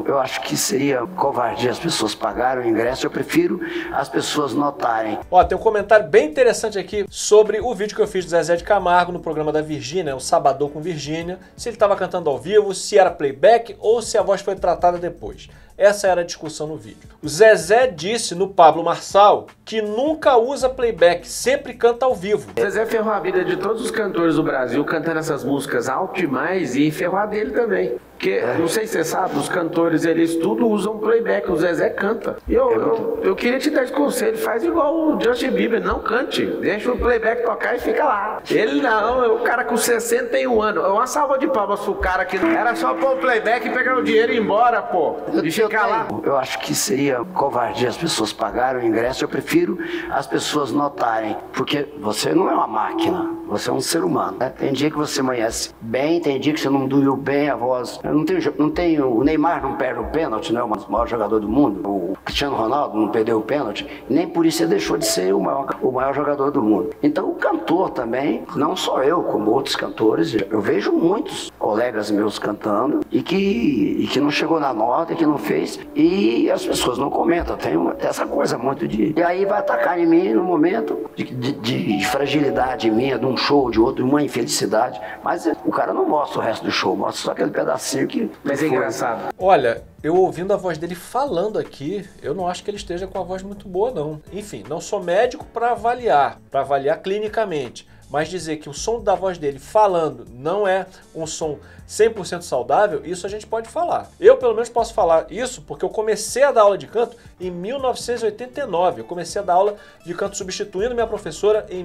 eu acho que seria covardia as pessoas pagarem o ingresso. Eu prefiro as pessoas notarem. Ó, tem um comentário bem interessante aqui sobre o vídeo que eu fiz do Zezé de Camargo no programa da Virgínia, o Sabadão com Virgínia, se ele estava cantando ao vivo, se era playback ou se a voz foi tratada depois. Essa era a discussão no vídeo. O Zezé disse no Pablo Marçal que nunca usa playback, sempre canta ao vivo. O Zezé ferrou a vida de todos os cantores do Brasil cantando essas músicas alto demais e ferrou a dele também. Porque, não sei se você sabe, os cantores, eles tudo usam playback, o Zezé canta. E eu queria te dar esse conselho, faz igual o Justin Bieber, não cante. Deixa o playback tocar e fica lá. Ele não, é o cara com 61 anos. Uma salva de palmas pro cara que era só pôr o playback e pegar o dinheiro e ir embora, pô. E ficar lá. Eu acho que seria covardia as pessoas pagarem o ingresso. Eu prefiro as pessoas notarem. Porque você não é uma máquina, você é um ser humano, né? Tem dia que você amanhece bem, tem dia que você não dormiu bem, a voz... Não tem o Neymar não perde o pênalti, né? O maior jogador do mundo. O Cristiano Ronaldo não perdeu o pênalti. Nem por isso ele deixou de ser o maior jogador do mundo. Então o cantor também, não só eu, como outros cantores, eu vejo muitos colegas meus cantando e que não chegou na nota, que não fez, e as pessoas não comentam. Tem essa coisa muito de... E aí vai atacar em mim no momento de fragilidade minha, de um show, de outro, de uma infelicidade. Mas o cara não mostra o resto do show, mostra só aquele pedacinho que... Mas é engraçado. Olha, eu ouvindo a voz dele falando aqui, eu não acho que ele esteja com a voz muito boa, não. Enfim, não sou médico para avaliar clinicamente. Mas dizer que o som da voz dele falando não é um som 100% saudável, isso a gente pode falar. Eu, pelo menos, posso falar isso porque eu comecei a dar aula de canto em 1989. Eu comecei a dar aula de canto substituindo minha professora em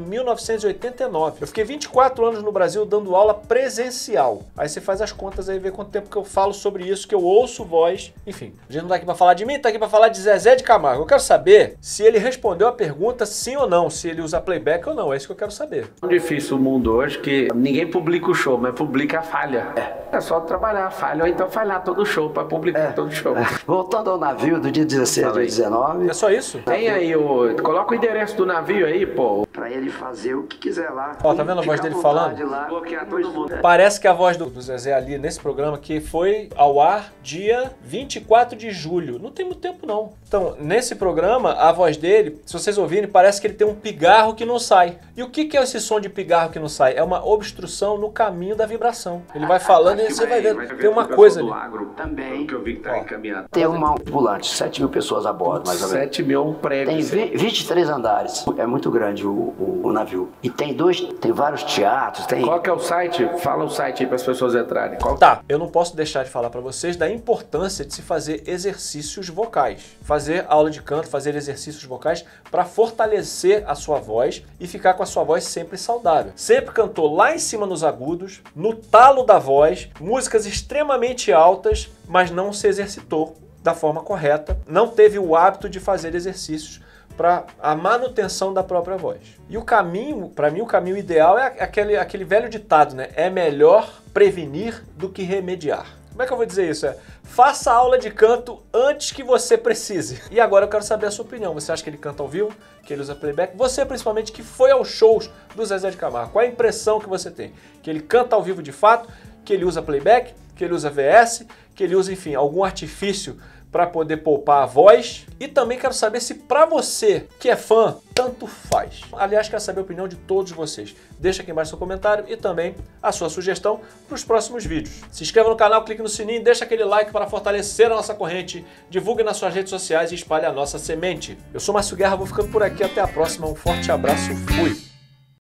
1989. Eu fiquei 24 anos no Brasil dando aula presencial. Aí você faz as contas aí, vê quanto tempo que eu falo sobre isso, que eu ouço voz. Enfim, a gente não tá aqui pra falar de mim, tá aqui pra falar de Zezé de Camargo. Eu quero saber se ele respondeu a pergunta sim ou não, se ele usa playback ou não. É isso que eu quero saber. Difícil o mundo hoje que ninguém publica o show, mas publica a falha. É só trabalhar a falha ou então falhar todo o show para publicar todo o show. Voltando ao navio do dia 16 ao dia 19. É só isso? Tem aí coloca o endereço do navio aí, pô. Pra ele fazer o que quiser lá. Ó, tá vendo a voz dele falando? Lá, bloquear todo mundo. Parece que a voz do Zezé ali nesse programa que foi ao ar dia 24 de julho. Não tem muito tempo não. Então, nesse programa, a voz dele, se vocês ouvirem, parece que ele tem um pigarro que não sai. E o que é esse som de pigarro que não sai? É uma obstrução no caminho da vibração. Ele vai falando e você vai vendo. Tem uma coisa ali. Também. Que eu vi que tá encaminhado. Tem uma ambulante, 7 mil pessoas a bordo, mais ou menos. 7 mil um prédio. Tem 23 andares. É muito grande o navio. E tem vários teatros. Qual que é o site? Fala o site aí para as pessoas entrarem. Tá, eu não posso deixar de falar para vocês da importância de se fazer exercícios vocais. Fazer aula de canto, fazer exercícios vocais para fortalecer a sua voz e ficar com a sua voz sempre saudável. Sempre cantou lá em cima nos agudos, no talo da voz, músicas extremamente altas, mas não se exercitou da forma correta, não teve o hábito de fazer exercícios para a manutenção da própria voz. E o caminho, para mim, o caminho ideal é aquele velho ditado, né? É melhor prevenir do que remediar. Como é que eu vou dizer isso? Faça aula de canto antes que você precise. E agora eu quero saber a sua opinião. Você acha que ele canta ao vivo? Que ele usa playback? Você, principalmente, que foi aos shows do Zezé de Camargo. Qual é a impressão que você tem? Que ele canta ao vivo de fato? Que ele usa playback? Que ele usa VS? Que ele usa, enfim, algum artifício para poder poupar a voz? E também quero saber se para você, que é fã, tanto faz. Aliás, quero saber a opinião de todos vocês. Deixa aqui embaixo seu comentário e também a sua sugestão para os próximos vídeos. Se inscreva no canal, clique no sininho, deixa aquele like para fortalecer a nossa corrente, divulgue nas suas redes sociais e espalhe a nossa semente. Eu sou Márcio Guerra, vou ficando por aqui, até a próxima, um forte abraço, fui!